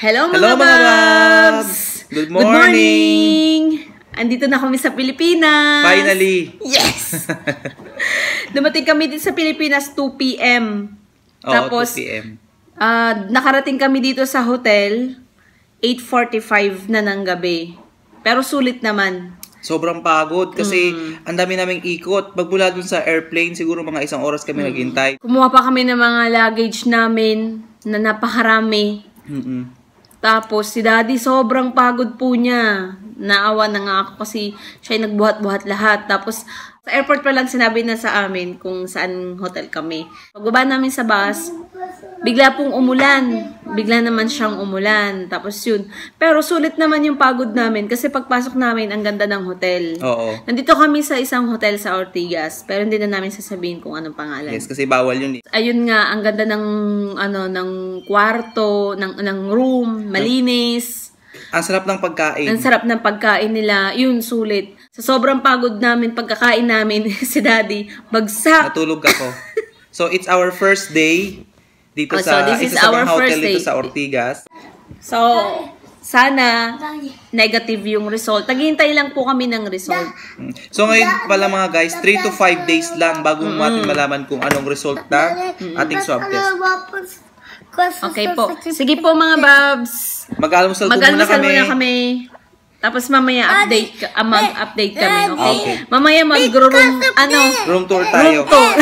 Hello Hello mga Babs! Good morning! Good morning! Andito na kami sa Pilipinas! Finally! Yes! Dumating kami dito sa Pilipinas 2 p.m. Tapos, 2 p.m. Nakarating kami dito sa hotel 8:45 na ng gabi. Pero sulit naman. Sobrang pagod kasi ang dami naming ikot. Pagmula dun sa airplane, siguro mga 1 oras kami naghintay. Kumuha pa kami ng mga luggage namin na napakarami. Tapos, si Daddy, sobrang pagod po niya. Naawa na nga ako kasi siya nagbuhat-buhat lahat. Tapos, sa airport pa lang sinabi na sa amin kung saan hotel kami. Pagbaba namin sa bus, bigla pong umulan. Bigla naman siyang umulan. Tapos yun. Pero sulit naman yung pagod namin kasi pagpasok namin, ang ganda ng hotel. Oo. Nandito kami sa isang hotel sa Ortigas. Pero hindi na namin sasabihin kung anong pangalan. Yes, kasi bawal yun eh. Ayun nga, ang ganda ng ng kwarto, ng room, malinis. Ang sarap ng pagkain. Ang sarap ng pagkain nila. Yun, sulit. Sa sobrang pagod namin, pagkakain namin, si Daddy, bagsak. Natulog ako. So, it's our first day dito sa this is isa sa our mga hotel first dito day sa Ortigas. So, sana negative yung result. Naghihintay lang po kami ng result. So, ngayon pala mga guys, 3 to 5 days lang bago natin malaman kung anong result na ating swab test. Okay po. Sige po mga Babs. Mag-almusal po muna kami. Tapos mamaya mag-update kami, okay? Mamaya room tour tayo. Room tour.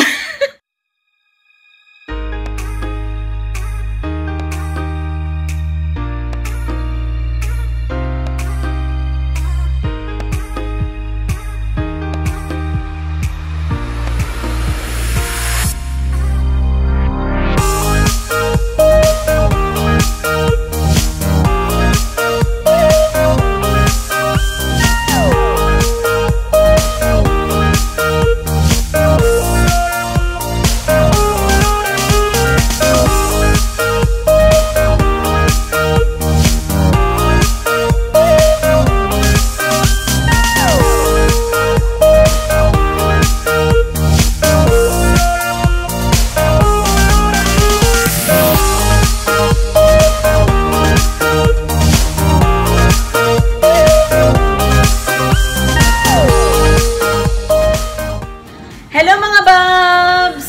Hello mga Babs!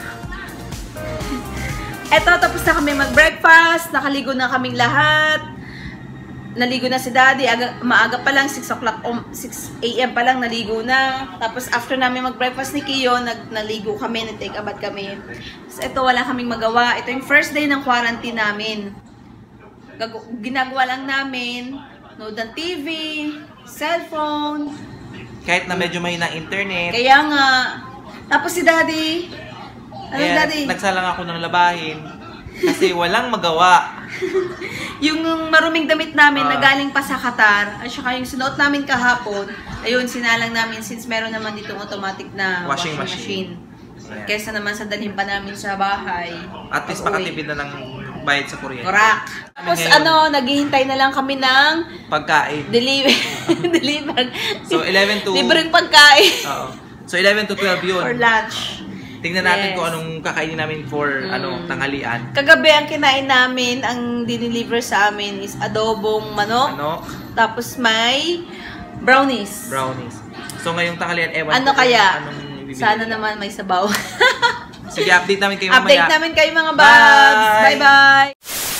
Eto, tapos na kami mag-breakfast. Nakaligo na kaming lahat. Naligo na si Daddy. Maaga pa lang, 6 a.m. pa lang naligo na. Tapos after namin mag-breakfast ni Kiyo, naligo kami, nag-take a bath kami. So eto, wala kaming magawa. Ito yung first day ng quarantine namin. Ginagawa lang namin, nood ng TV, cellphone. Kahit na medyo mahina internet. Kaya nga. Tapos si Daddy, Daddy? Nagsalang ako ng labahin kasi walang magawa. Yung maruming damit namin na galing pa sa Qatar, at saka yung sinuot namin kahapon, ayun, sinalang namin since meron naman ditong automatic na washing machine. Kesa naman sa dalhin pa namin sa bahay. At least makatipid na ng bayad sa kuryente. Correct. Tapos naghihintay na lang kami ng pagkain. Deliver. So 11 to... Libreng pagkain. Oo. So 11 to 12 yun. For lunch. Tingnan natin kung anong kakainin namin for tanghalian. Kagabi ang kinain namin, ang dineliver sa amin is adobong manok. Tapos may brownies. So ngayong tanghalian, ewan ano ko kaya? Anong ibibigay. Sana naman may sabaw. Sige, update namin kayo mamaya. Update namin kayo mga Babs. Bye-bye.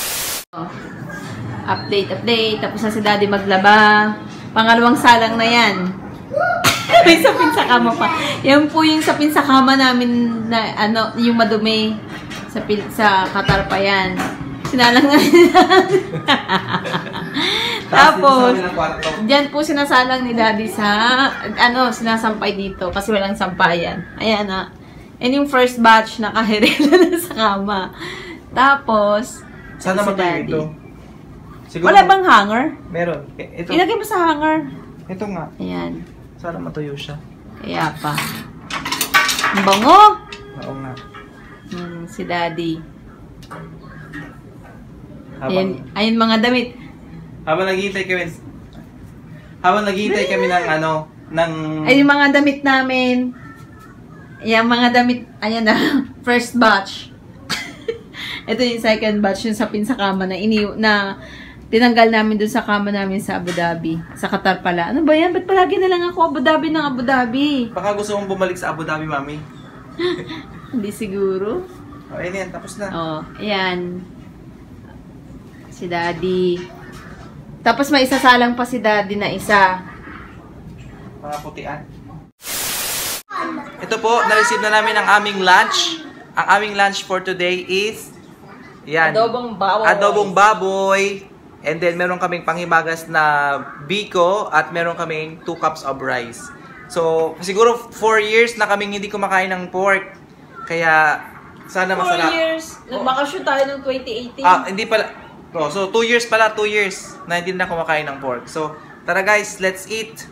Update. Tapos na si Daddy maglaba. Pangalawang salang na yan. May sapin sa kama pa. Yan po yung sapin sa kama namin na yung madumi. Sa Qatar pa yan. Sinalang na Tapos, dyan po sinasalang ni Daddy sa, sinasampay dito kasi walang sampayan. Ayan na. Yan yung first batch na kahirela na sa kama. Tapos, sana matuyo ito. Siguro, wala bang hanger? Meron. Ito. Ilagay mo sa hanger. Ito nga. Ayan. Sana matuyo siya. Kaya pa. Ang bango! Oo nga. Si Daddy. Ayun mga damit. Habang naghihintay kami ng Ay, yung mga damit namin. Yung mga damit, ayan na, first batch. Ito yung second batch, yung sapin sa kama na tinanggal namin dun sa kama namin sa Abu Dhabi. Sa Qatar pala. Ano ba yan? Ba't palagi na lang ako Abu Dhabi ng Abu Dhabi? Baka gusto mong bumalik sa Abu Dhabi, Mami. Hindi siguro. O, ayan yan. Tapos na. Ayan. Si Daddy. Tapos may isasalang pa si Daddy na isa. Mga putian. Ito po, na-receive na namin ang aming lunch. Ang aming lunch for today is yan. Adobong baboy. Adobong baboy. And then meron kaming panghimagas na biko at meron kaming 2 cups of rice. So, siguro 4 years na kaming hindi kumakain ng pork. Kaya sana masarap. 4 years. Nagbakasyon tayo noong 2018. Hindi pala. Oh, so 2 years pala, 2 years na hindi na kumakain ng pork. So, tara guys, let's eat.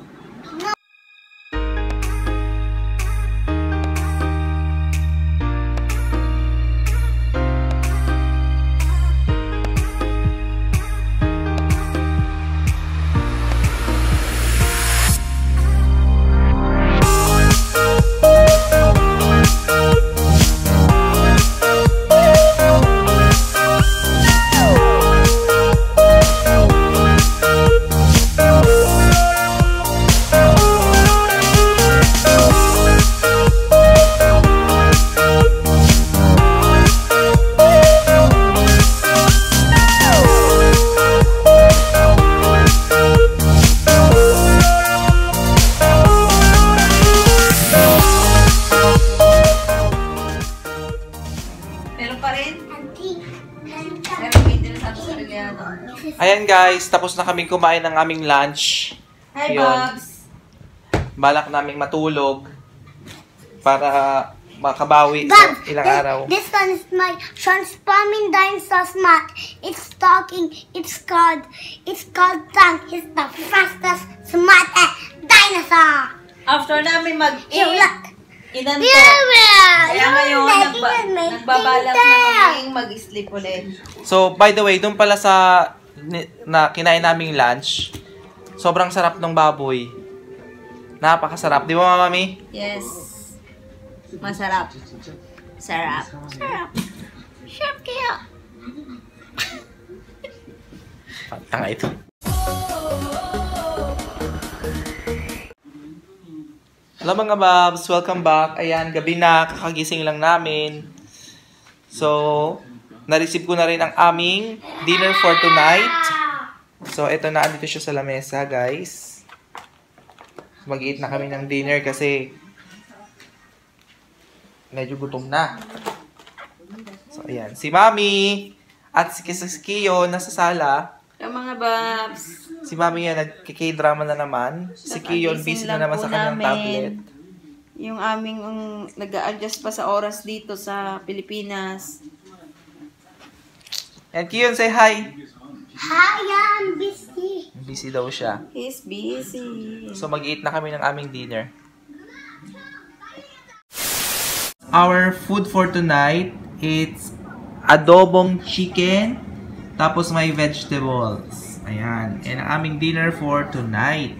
Ayan guys, tapos na kaming kumain ng aming lunch. Hi, Bobs! Balak naming matulog para makabawi sa ilang araw. This one is my transforming dinosaur smart. It's talking. It's called Tank. He's the fastest, smartest dinosaur. After namin mag-eat, inanto. Yeah, Kaya ngayon, nagbabalak na kaming mag-sleep ulit. So, by the way, doon pala sa na kinain naming lunch, sobrang sarap ng baboy. Napakasarap. Di ba, Mami? Yes. Masarap. Sarap. Sarap. Sarap kaya. Tanga ito. Hello mga Babs, welcome back. Ayan, gabi na, kakagising lang namin. So, na-receive ko na rin ang aming dinner for tonight. So, ito na, andito siya sa lamesa, guys. Mag-eat na kami ng dinner kasi medyo gutom na. So, ayan. Si Mami at si Kiyo nasa sala. Yung mga Babs. Si Mami yan, nagkiki-drama na naman. Si Kiyon, busy na naman sa kanyang tablet. Yung aming nag-a-adjust pa sa oras dito sa Pilipinas. And Kiyon, say hi. Hi, I'm busy. Busy daw siya. He's busy. So, mag-eat na kami ng aming dinner. Our food for tonight, it's adobong chicken, tapos may vegetables. Ayan. And ang aming dinner for tonight.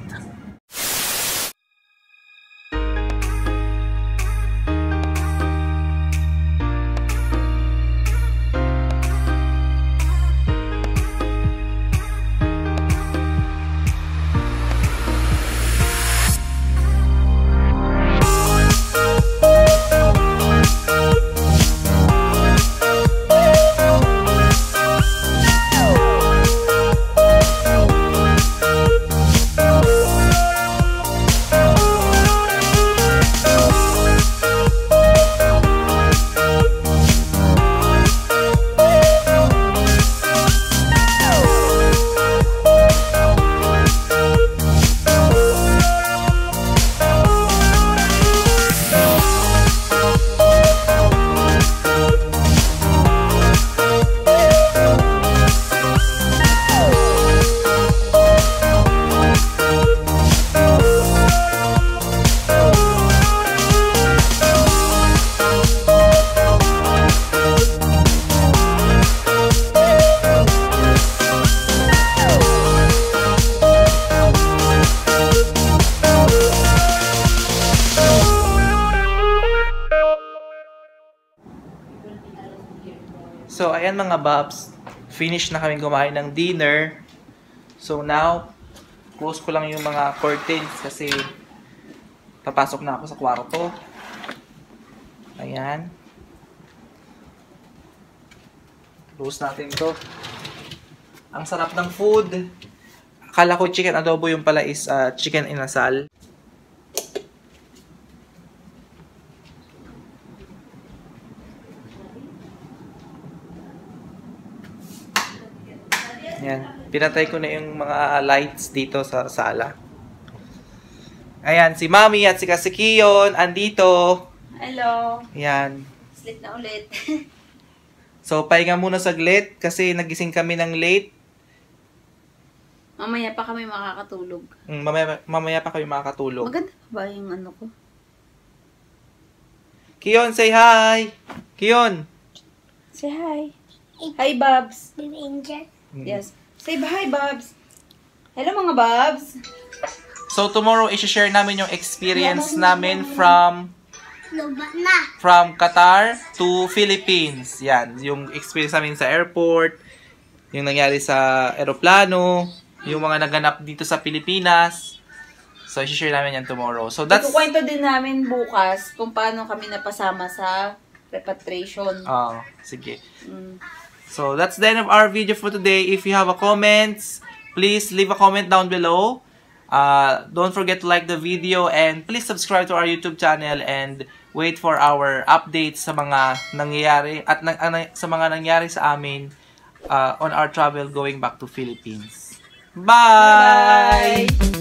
So, ayan mga Babs. finish na kami kumain ng dinner. So now, close ko lang yung mga curtains kasi papasok na ako sa kwarto. Ayan. Close natin to. Ang sarap ng food. Akala ko chicken adobo, yung pala is chicken inasal. Ayan. Pinatay ko na yung mga lights dito sa sala. Ayan, si Mami at si Kiyon andito. Hello. Ayan. Sleep na ulit. So, pahinga muna saglit kasi nagising kami ng late. Mamaya pa kami makakatulog. Mamaya pa kami makakatulog. Maganda ba yung ano ko? Kiyon, say hi! Kiyon! Say hi. Hi, Babs. Baby Angel. Yes. Say hi, Babs. Hello, mga Babs. So, tomorrow, i-share namin yung experience namin from Qatar to Philippines. Yan, yung experience namin sa airport, yung nangyari sa aeroplano, yung mga naganap dito sa Pilipinas. So, i-share namin yan tomorrow. So, that's... Ikukwento din namin bukas kung paano kami napasama sa repatriation. Sige. So, that's the end of our video for today. If you have a comments, please leave a comment down below. Don't forget to like the video and please subscribe to our YouTube channel and wait for our updates sa mga nangyayari at sa mga nangyari sa amin on our travel going back to Philippines. Bye! Bye!